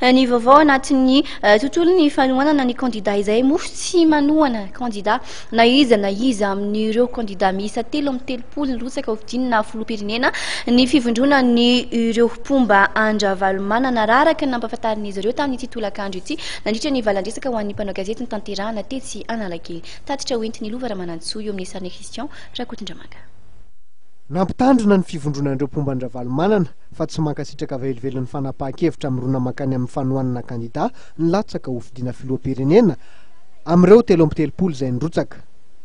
ny vaovao anatin'ny tontolon'ny fanohanana ny candidat izay moa tsy manohana candidat na iza amin'ireo candidat miisa 3 ny rotsaka hovidinina filoham-pirenena ny fivondrona ny ireo mpomba andravalomanana raha araka nampahafantarin'izy ireo tamin'ity tolakandro ity nandritra ny valandresaka ho an'ny mpanao gazety ny tanterahana tetsy Analakely tatitra hoentiny lova Ramanantsoa eo amin'ny sarina Christian Rakotondramanga. Nampitandrina ny fivondronan'ireo mpomba andravalomanana fa tsy mankasitraka velively ny fanapahan-kevitra amin'irona makany amin'ny fanohanana candidat ny latsaka ho fidina filoham-pirenena amin'ireo 3 izay nrotsaka.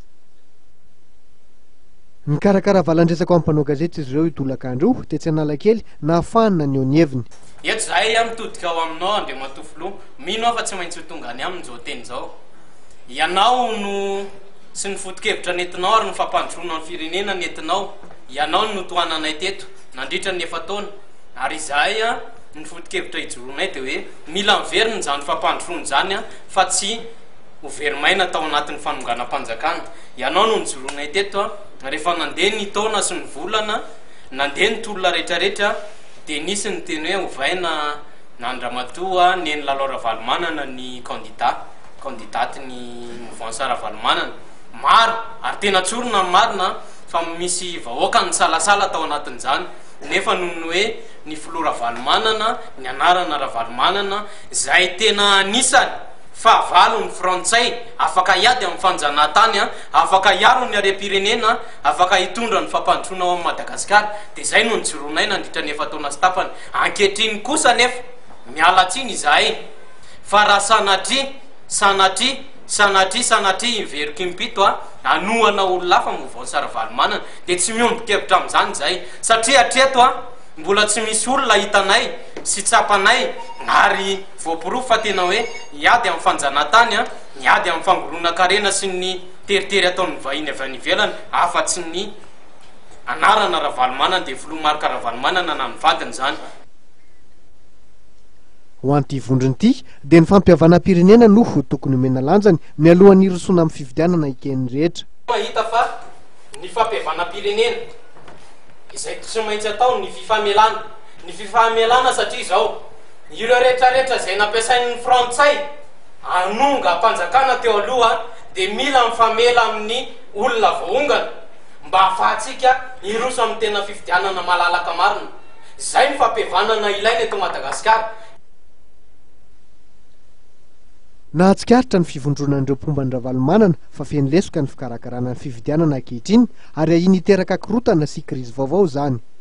Ny karakara valandresaka amin'ny mpanao gazety izy ireo itolakandro tetsy Analakely nahafahana ny eo ny heviny. Eto zahay mitodika ao aminao Andriamatofiloha, mino aho fa tsy maintsy ho tonga any amin'izao teny izao. Ianao no sy ny foto-kevitra nentinao ary ny fampandroana ny firenena nentinao. Ianao no toananay teto nandritra ny 9 taona ary izahay ny foto-kevitra ijoroanay dia hoe mila miverina izany fampandroana izany fa tsy ho verimaina tao anatin'ny fanonganam-panjakana. Ianao no nijoroanay teto rehefa nandeha ny taona sy ny volana, nandeha ny tolona rehetrarehetra dia nisy ny teny hoe hovaina n'Andramatoa ny Lalao Ravalomanana ny candidaty ny mouvance Ravalomanana. Maro ary tena tsorona ny marina fa misy vahoaka ny salasala tao anatin'izany nefa noho ny hoe ny filoha Ravalomanana, ny anarana Ravalomanana izay tena anisany fahavalo ny frantsay afaka hiady amin'ny fanjanahantany, afaka hiaro ny harem-pirenena, afaka hitondra ny fampandroana ao amin'ny Madagasikara. Dia izay no nijoroanay nandritra ny 9 taona sy tapany. Ankehitriny kosa nefa mialatsiny izahay fa raha sanatria iveriko impito anohana olona hafa mouvance Ravalomanana dia tsy miombon-kevitra amin'izany izahay satria hatreto mbola tsy misy olona hitanay sy tsapanay ary voapirofo fa tena hoe hiady amin'ny fanjanahantany, hiady amin'ny fangoronan-karena sy ny teritery ataon'ny vahiny avy any ivelany afa-tsy ny anarana Ravalomanana dia filoha marika Ravalomanana na mivadiny izany. Ho an'ity vondrony ity dia ny fampiavana-pirenena no tokony omena lanjany mialohan'ny irosoana amin'ny fifidianana ikeny rehetra. Mahita fa ny fampiavana-pirenena izay tsy maintsy atao ny fifamelana satria izao ireo rehetrarehetra izay nampiasain'ny frantsay hanonga mpanjakana teo aloha dia mila mifamela amin'ny olona vahoongana mba ahafahantsika iroso amin'ny tena fifidianana malalaka marina. Izay ny fampiavanana ilaina eto Madagasikara. Nahatsikaritra ny fivondronan'ireo mpomba andravalomanana fa feno lesoka ny fikarakarana ny fifidianana ankehitriny ary ahiny hiteraka korotana sy krizy vaovao izany.